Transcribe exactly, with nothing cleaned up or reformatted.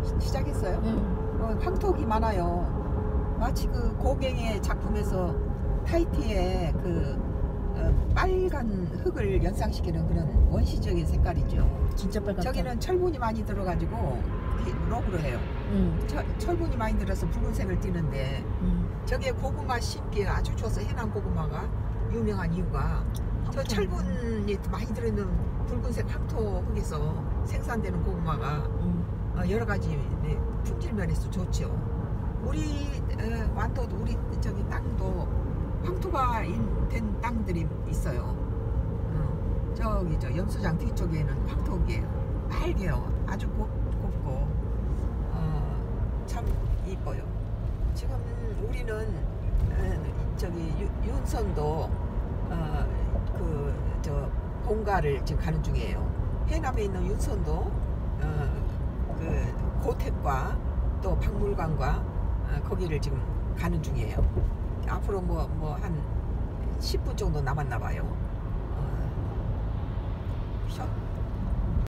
시작했어요? 네. 어, 황토기 많아요. 마치 그 고갱의 작품에서 타이티의 그 어, 빨간 흙을 연상시키는 그런 원시적인 색깔이죠. 진짜 빨갛다. 저기는 철분이 많이 들어가지고 록으로 해요. 응. 철, 철분이 많이 들어서 붉은색을 띠는데 응. 저게 고구마 심기에 아주 좋아서 해남 고구마가 유명한 이유가 저 철분이 많이 들어있는 붉은색 황토 흙에서 생산되는 고구마가 응. 어, 여러 가지 네, 품질 면에서 좋죠. 우리 어, 완도도 우리 저기 땅도 황토가 인- 된 땅들이 있어요. 어, 저기 저 염소장 뒤쪽에는 황토기예요. 빨개요. 아주 곱, 곱고 어, 참 이뻐요. 지금 우리는 어, 저기 유, 윤선도 어, 그 저 본가를 지금 가는 중이에요. 해남에 있는 윤선도 어, 그 고택과 또 박물관과 어, 거기를 지금 가는 중이에요. 앞으로 뭐 뭐 한 십 분 정도 남았나 봐요. 어, 셔-